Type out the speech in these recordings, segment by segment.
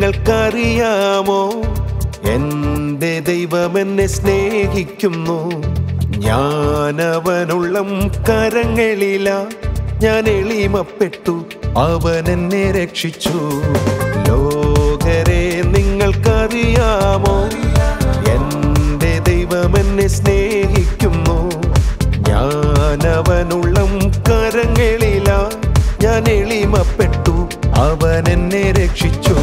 നിങ്ങൾക്കറിയാമോ? എൻ്റെ ദൈവം എന്നെ സ്നേഹിക്കുന്നു. ഞാനവനുള്ളം കരങ്ങളില, ഞാൻ എളിമപ്പെട്ടു, അവൻ എന്നെ രക്ഷിച്ചു. ലോകരെ നിങ്ങൾക്കറിയാമോ? എൻ്റെ ദൈവം എന്നെ സ്നേഹിക്കുന്നു. ഞാനവനുള്ളം കരങ്ങളില, ഞാൻ എളിമപ്പെട്ടു, അവൻ എന്നെ രക്ഷിച്ചു.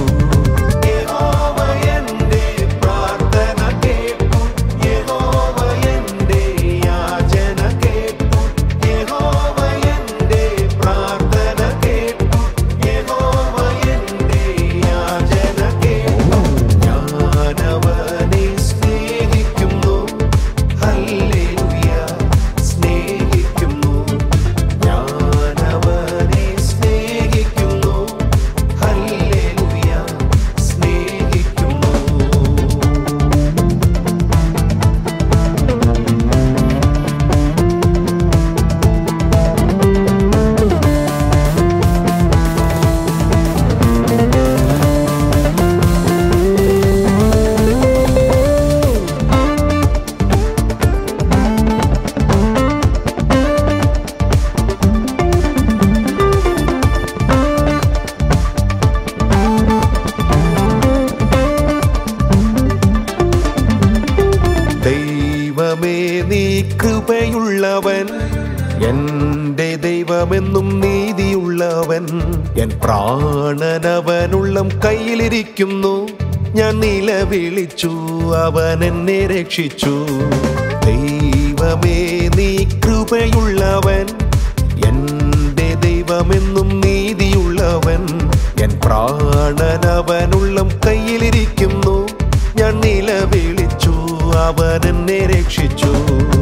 ദൈവമേ നീ കൃപയുള്ളവൻ, എൻ്റെ ദൈവമെന്നും നീതിയുള്ളവൻ. എൻ പ്രാണനവനുള്ളം കയ്യിലിരിക്കുന്നു, ഞാൻ നിലവിളിച്ചു, അവൻ എന്നെ രക്ഷിച്ചു. ദൈവമേ നീ കൃപയുള്ളവൻ, എൻ്റെ ദൈവമെന്നും നീതിയുള്ളവൻ. എൻ പ്രാണനവനുള്ളം കയ്യിലിരിക്കുന്നു, ഞാൻ നിലവിളിച്ചു, അവൻ എന്നെ രക്ഷിച്ചു.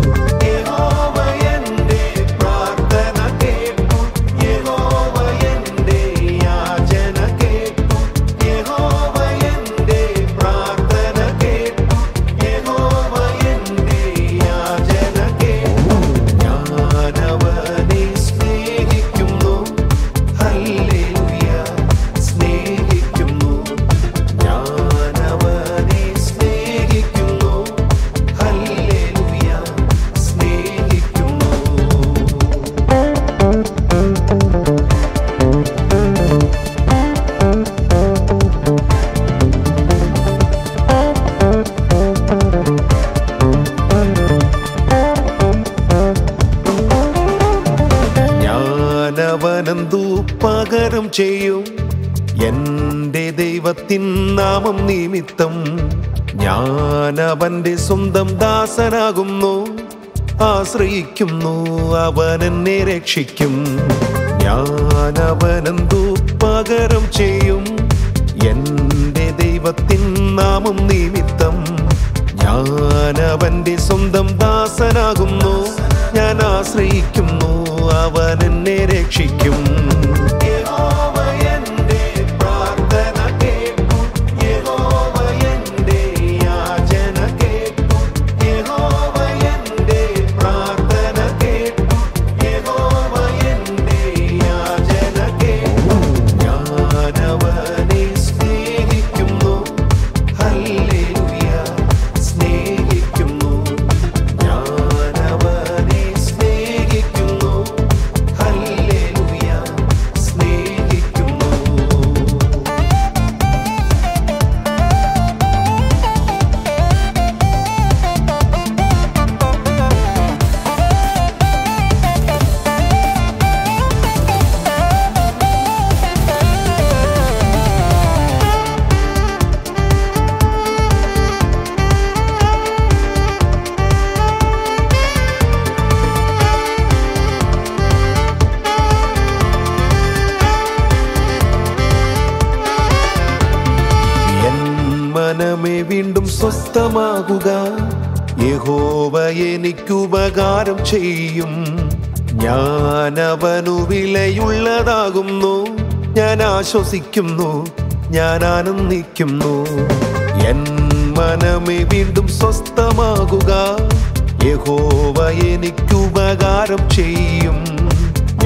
അവനെന്തു പകരം ചെയ്യും? എൻ്റെ ദൈവത്തിൻ നാമം നിമിത്തം ഞാൻ അവൻ്റെ സ്വന്തം ദാസനാകുന്നു. ആശ്രയിക്കുന്നു, അവൻ എന്നെ രക്ഷിക്കും. ഞാൻ അവനെന്തു പകരം ചെയ്യും? എൻ്റെ ദൈവത്തിൻ നാമം നിമിത്തം ഞാൻ അവൻ്റെ സ്വന്തം ദാസനാകുന്നു. ഞാൻ ആശ്രയിക്കുന്നു, അവൻ എന്നെ രക്ഷിക്കും. മനമേ വീണ്ടും സ്വസ്ഥമാകുക, യഹോവ എനിക്കുപകാരം ചെയ്യും. ഞാൻ അവനു വിലയുള്ളതാകുന്നു. ഞാൻ ആശ്വസിക്കുന്നു, ഞാൻ ആനന്ദിക്കുന്നു. എൻ മനമേ വീണ്ടും സ്വസ്ഥമാകുക, യഹോവ എനിക്കുപകാരം ചെയ്യും.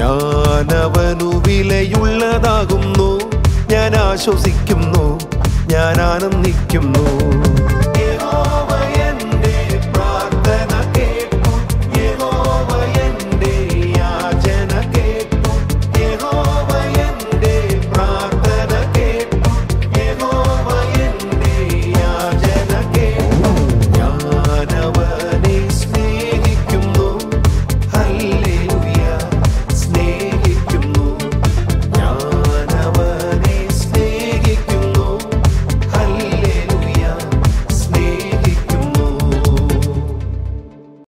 ഞാൻ അവനു വിലയുള്ളതാകുന്നു. ഞാൻ ആശ്വസിക്കുന്നു, ഞാൻ ആനന്ദിക്കുന്നു.